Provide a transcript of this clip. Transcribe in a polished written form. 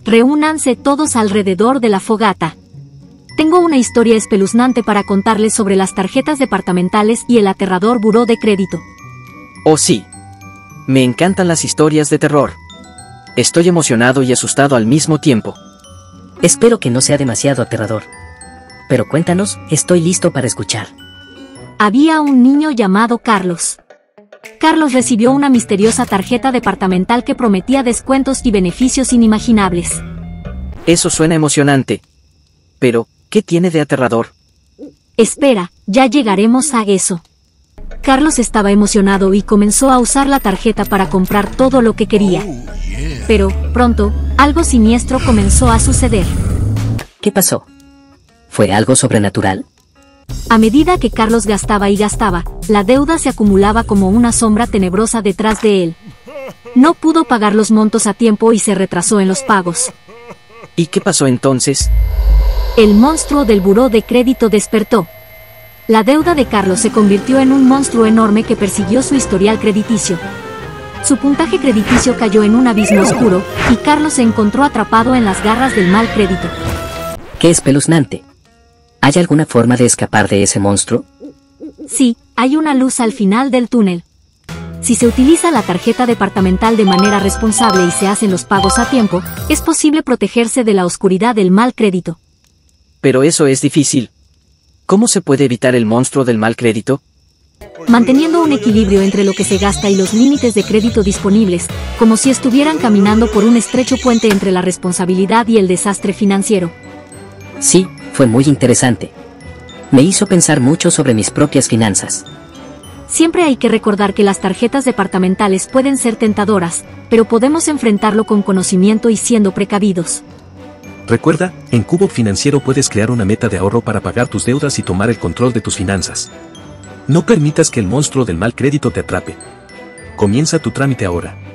Reúnanse todos alrededor de la fogata. Tengo una historia espeluznante para contarles sobre las tarjetas departamentales y el aterrador buró de crédito. Oh sí. Me encantan las historias de terror. Estoy emocionado y asustado al mismo tiempo. Espero que no sea demasiado aterrador. Pero cuéntanos, estoy listo para escuchar. Había un niño llamado Carlos. Carlos recibió una misteriosa tarjeta departamental que prometía descuentos y beneficios inimaginables. Eso suena emocionante. Pero, ¿qué tiene de aterrador? Espera, ya llegaremos a eso. Carlos estaba emocionado y comenzó a usar la tarjeta para comprar todo lo que quería. Pero, pronto, algo siniestro comenzó a suceder. ¿Qué pasó? ¿Fue algo sobrenatural? A medida que Carlos gastaba y gastaba, la deuda se acumulaba como una sombra tenebrosa detrás de él. No pudo pagar los montos a tiempo y se retrasó en los pagos. ¿Y qué pasó entonces? El monstruo del buró de crédito despertó. La deuda de Carlos se convirtió en un monstruo enorme que persiguió su historial crediticio. Su puntaje crediticio cayó en un abismo oscuro, y Carlos se encontró atrapado en las garras del mal crédito. ¡Qué espeluznante! ¿Hay alguna forma de escapar de ese monstruo? Sí, hay una luz al final del túnel. Si se utiliza la tarjeta departamental de manera responsable y se hacen los pagos a tiempo, es posible protegerse de la oscuridad del mal crédito. Pero eso es difícil. ¿Cómo se puede evitar el monstruo del mal crédito? Manteniendo un equilibrio entre lo que se gasta y los límites de crédito disponibles, como si estuvieran caminando por un estrecho puente entre la responsabilidad y el desastre financiero. Sí, fue muy interesante. Me hizo pensar mucho sobre mis propias finanzas. Siempre hay que recordar que las tarjetas departamentales pueden ser tentadoras, pero podemos enfrentarlo con conocimiento y siendo precavidos. Recuerda, en Cubo Financiero puedes crear una meta de ahorro para pagar tus deudas y tomar el control de tus finanzas. No permitas que el monstruo del mal crédito te atrape. Comienza tu trámite ahora.